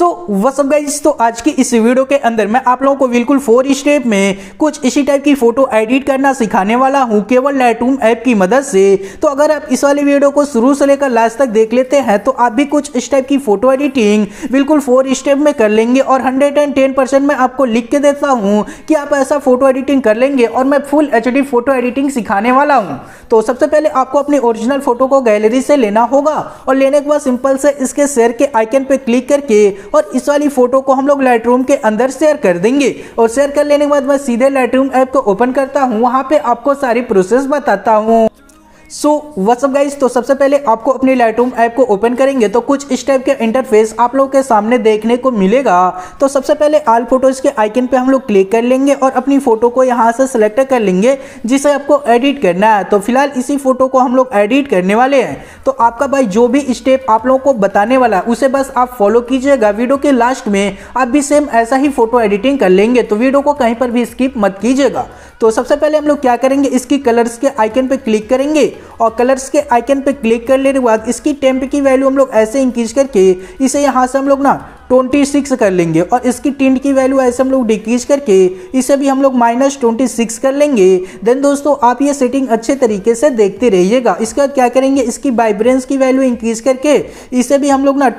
What's up guys, तो आज की इस वीडियो के अंदर मैं आप लोगों को बिल्कुल 4 स्टेप में कुछ इसी टाइप की फोटो एडिट करना सिखाने वाला हूं केवल लाइटरूम ऐप की मदद से। तो अगर आप इस वाले वीडियो को शुरू से लेकर लास्ट तक देख लेते हैं तो आप भी कुछ इस टाइप की फोटो एडिटिंग बिल्कुल 4 स्टेप में कर लेंगे और 110% मैं आपको लिख के देता हूं कि आप ऐसा फोटो एडिटिंग कर लेंगे और मैं फुल HD फोटो एडिटिंग सिखाने वाला हूं। तो सबसे पहले आपको अपनी ओरिजिनल फोटो को गैलरी से लेना होगा और लेने के बाद सिंपल से इसके शेयर के आइकन पे क्लिक करके और इस वाली फोटो को हम लोग लाइटरूम के अंदर शेयर कर देंगे। और शेयर कर लेने के बाद मैं सीधे लाइटरूम ऐप को ओपन करता हूं, वहां पे आपको सारी प्रोसेस बताता हूं। व्हाट्स अप गाइस, तो सबसे पहले आपको अपनी लाइटरूम ऐप को ओपन करेंगे तो कुछ इस टाइप के इंटरफेस आप लोगों के सामने देखने को मिलेगा। तो सबसे पहले ऑल फोटोज के आइकन पे हम लोग क्लिक कर लेंगे और अपनी फोटो को यहाँ से सिलेक्ट कर लेंगे जिसे आपको एडिट करना है। तो फिलहाल इसी फोटो को हम लोग एडिट करने वाले हैं। तो आपका भाई जो भी स्टेप आप लोगों को बताने वाला है उसे बस आप फॉलो कीजिएगा। वीडियो के लास्ट में आप भी सेम ऐसा ही फोटो एडिटिंग कर लेंगे, तो वीडियो को कहीं पर भी स्किप मत कीजिएगा। तो सबसे पहले हम लोग क्या करेंगे, इसकी कलर्स के आइकन पे क्लिक करेंगे और कलर्स के आइकन पे क्लिक कर लेने के बाद इसकी टेम्प की वैल्यू हम लोग ऐसे इंक्रीज करके इसे यहाँ से हम लोग ना 26 कर लेंगे और इसकी टिंट की वैल्यू ऐसे हम लोग डिक्रीज करके इसे भी हम लोग -26 कर लेंगे। देन दोस्तों आप ये सेटिंग अच्छे तरीके से देखते रहिएगा। इसके बाद क्या करेंगे, इसकी वाइब्रेंस की वैल्यू इंक्रीज करके इसे भी हम लोग ना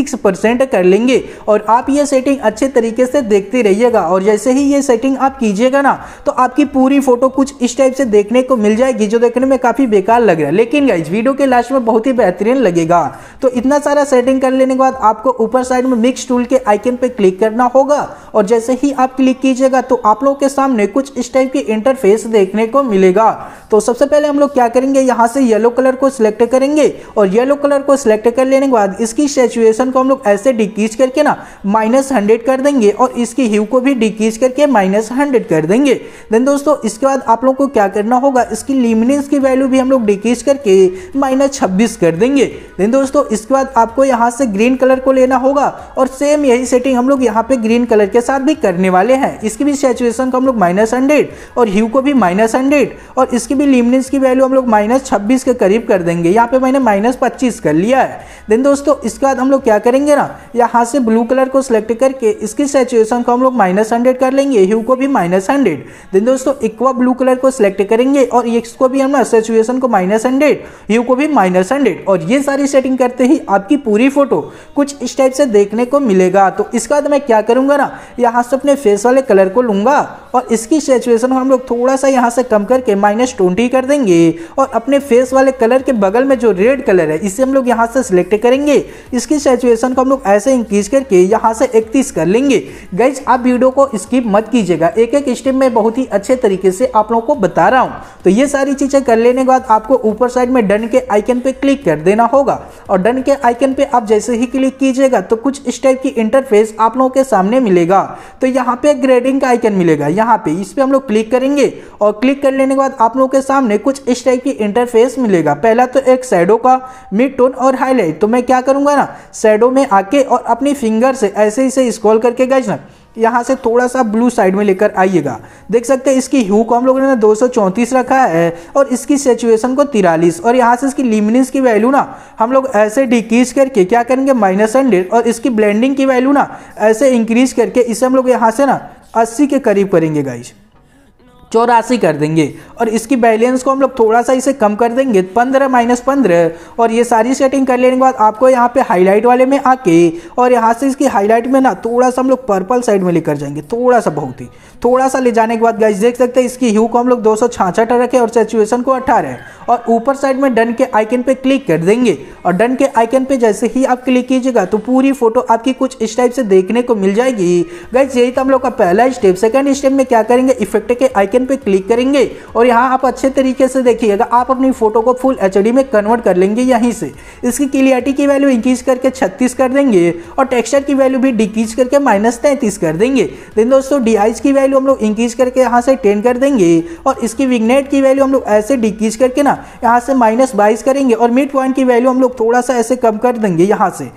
26% कर लेंगे और आप ये सेटिंग अच्छे तरीके से देखते रहिएगा। और जैसे ही ये सेटिंग आप कीजिएगा ना तो आपकी पूरी फोटो कुछ इस टाइप से देखने को मिल जाएगी जो देखने में काफी बेकार लग रहा है, लेकिन गाइस वीडियो के लास्ट में बहुत ही बेहतरीन लगेगा। तो इतना सारा सेटिंग कर लेने के बाद आपको ऊपर साइड में मिक्स टूल के आइकन पे क्लिक करना होगा और जैसे ही आप क्लिक कीजिएगा तो आप लोगों के सामने कुछ इस टाइप की इंटरफेस देखने को मिलेगा। तो सबसे पहले हम लोग क्या करेंगे, यहां से येलो कलर को सिलेक्ट करेंगे और येलो कलर को सिलेक्ट कर लेने के बाद इसकी सैचुरेशन को हम लोग ऐसे डिक्रीज करके ना -100 कर देंगे और इसकी ह्यू को भी डिक्रीज करके -100 कर देंगे। देन दोस्तों इसके बाद आप लोगों को क्या करना होगा, इसकी ल्यूमिनेंस की वैल्यू भी हम लोग डिक्रीज करके -26 कर देंगे। देन दोस्तों इसके बाद आपको यहां से ग्रीन कलर को लेना होगा और सेम यही सेटिंग हम लोग यहाँ पे ग्रीन कलर के साथ भी करने वाले हैं। इसकी भी सैचुरेशन को हम लोग -100 और ह्यू को भी -100 और इसकी भी ल्यूमिनेंस की वैल्यू हम लोग -26 के करीब कर देंगे। यहाँ पे मैंने -25 कर लिया है। देन दोस्तों इसके बाद हम लोग क्या करेंगे ना, यहाँ से ब्लू कलर को सिलेक्ट करके इसकी सैचुरेशन को हम लोग -100 कर लेंगे, ह्यू को भी -100। देन दोस्तों एक्वा ब्लू कलर को सिलेक्ट करेंगे और इसको भी हम ना सैचुरेशन को -100, ह्यू को भी -100 और ये सारी सेटिंग करते ही आपकी पूरी फोटो कुछ इस टाइप से देखने को मिलेगा। तो इसके बाद मैं क्या करूंगा ना, यहाँ से अपने फेस वाले कलर को लूंगा और इसकी सैचुरेशन हम लोग थोड़ा सा यहाँ से कम करके -20 कर देंगे और अपने फेस वाले कलर के बगल में जो रेड कलर है इसे हम लोग यहाँ से सिलेक्ट करेंगे। इसकी सैचुरेशन को हम लोग ऐसे इंक्रीज करके यहाँ से 31 कर लेंगे। गाइज आप वीडियो को स्किप मत कीजिएगा, एक एक स्टेप में बहुत ही अच्छे तरीके से आप लोगों को बता रहा हूँ। तो ये सारी चीजें कर लेने के बाद आपको ऊपर साइड में डन के आइकन पे क्लिक कर देना होगा और डन के आइकन पे आप जैसे ही क्लिक कीजिएगा तो कुछ इस टाइप की इंटरफेस आप लोगों के सामने मिलेगा। तो यहाँ पे ग्रेडिंग का आइकन मिलेगा, यहाँ पे इस पे हम लोग क्लिक करेंगे और क्लिक कर लेने के बाद आप लोगों के सामने कुछ इस टाइप की इंटरफेस मिलेगा। पहला तो एक शैडो का, मिड टोन और हाईलाइट। तो मैं क्या करूंगा ना, शैडो में आके और अपनी फिंगर से ऐसे ही से स्क्रॉल करके गाइस ना यहाँ से थोड़ा सा ब्लू साइड में लेकर आइएगा। देख सकते हैं इसकी ह्यू को हम लोगों ने 234 रखा है और इसकी सैचुरेशन को 43 और यहाँ से इसकी ल्यूमिनेंस की वैल्यू ना हम लोग ऐसे डिक्रीज करके क्या करेंगे -100 और इसकी ब्लेंडिंग की वैल्यू ना ऐसे इंक्रीज करके इसे हम लोग यहाँ से ना 80 के करीब करेंगे गाइस, 84 कर देंगे और इसकी बैलेंस को हम लोग थोड़ा सा इसे कम कर देंगे 15 -15 और ये सारी सेटिंग कर लेने के बाद आपको यहाँ पे हाईलाइट वाले में आके और यहाँ से इसकी हाईलाइट में ना थोड़ा सा हम लोग पर्पल साइड में लेकर जाएंगे, थोड़ा सा, बहुत ही थोड़ा सा ले जाने के बाद गाइस देख सकते हैं इसकी ह्यू को हम लोग 266 रखे और सैचुरेशन को 18 और ऊपर साइड में डन के आइकन पे क्लिक कर देंगे और डन के आइकन पे जैसे ही आप क्लिक कीजिएगा तो पूरी फोटो आपकी कुछ इस टाइप से देखने को मिल जाएगी। गाइस यही तो हम लोग का पहला स्टेप। सेकंड स्टेप में क्या करेंगे, इफेक्ट के आइकन पे क्लिक करेंगे और यहाँ आप अच्छे तरीके से देखिएगा, आप अपनी फोटो को फुल HD में कन्वर्ट कर लेंगे। यहीं से इसकी क्लियरिटी की वैल्यू इंक्रीज करके 36 कर देंगे और टेक्सचर की वैल्यू भी डिक्रीज करके -33 कर देंगे। देन दोस्तों DIs की वैल्यू हम लोग इंक्रीज करके यहाँ से 10 कर देंगे और इसकी विग्नेट की वैल्यू हम लोग ऐसे डिक्रीज करके ना यहाँ से -22 करेंगे और मिड पॉइंट की वैल्यू हम लोग थोड़ा सा ऐसे कम कर देंगे, यहाँ से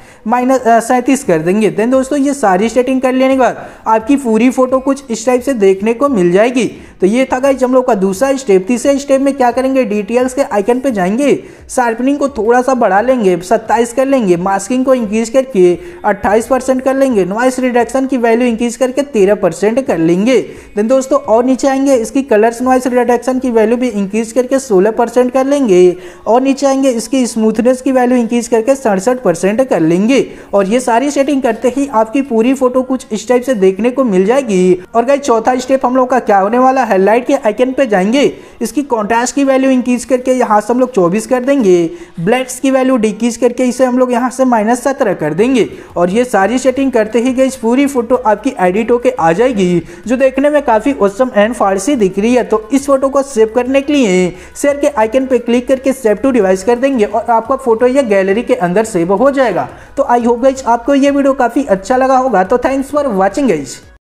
-37 कर देंगे। देन दोस्तों ये सारी सेटिंग कर लेने के बाद आपकी पूरी फोटो कुछ इस टाइप से देखने को मिल जाएगी। तो ये था गाइज हम लोग का दूसरा स्टेप। तीसरे स्टेप में क्या करेंगे, डिटेल्स के आइकन पे जाएंगे, शार्पनिंग को थोड़ा सा बढ़ा लेंगे, 27 कर लेंगे, मास्किंग को इंक्रीज करके 28% कर लेंगे, नॉइस रिडक्शन की वैल्यू इंक्रीज करके 13% कर लेंगे। देन दोस्तों और नीचे आएंगे, इसकी कलर्स नॉइस रिडक्शन की वैल्यू भी इंक्रीज करके 16% कर लेंगे, और नीचे आएंगे इसकी स्मूथनेस की वैल्यू इंक्रीज करके 67% कर लेंगे। और ये सारी सेटिंग करते ही आपकी पूरी फोटो कुछ इस टाइप से देखने को मिल जाएगी। और गाइस चौथा स्टेप हम लोग का क्या होने वाला है, लाइट के आइकन पे जाएंगे, इसकी कॉन्ट्रास्ट की वैल्यू इंक्रीज करके यहाँ से हम लोग 24 कर देंगे, ब्लैक्स की वैल्यू डिक्रीज करके इसे हम लोग यहाँ से -17 कर देंगे। और ये सारी सेटिंग करते ही गाइस पूरी फोटो आपकी एडिट होके आ जाएगी, जो देखने में काफी ऑसम एंड फारसी दिख रही है। तो इस फोटो को सेव करने के लिए शेयर के आइकन पे क्लिक करके सेव टू डिवाइस कर देंगे और आपका फोटो या गैलरी के अंदर सेव हो जाएगा। तो आई होप गाइस आपको ये वीडियो काफी अच्छा लगा होगा। तो थैंक्स फॉर वॉचिंग गाइस।